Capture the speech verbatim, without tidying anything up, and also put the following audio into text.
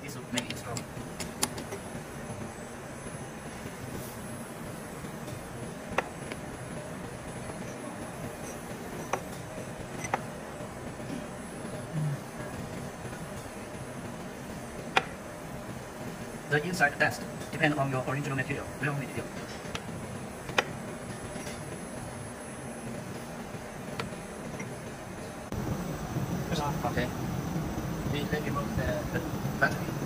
this will make it strong. The inside test depends on your original material, real material. Okay. We then remove the, the battery.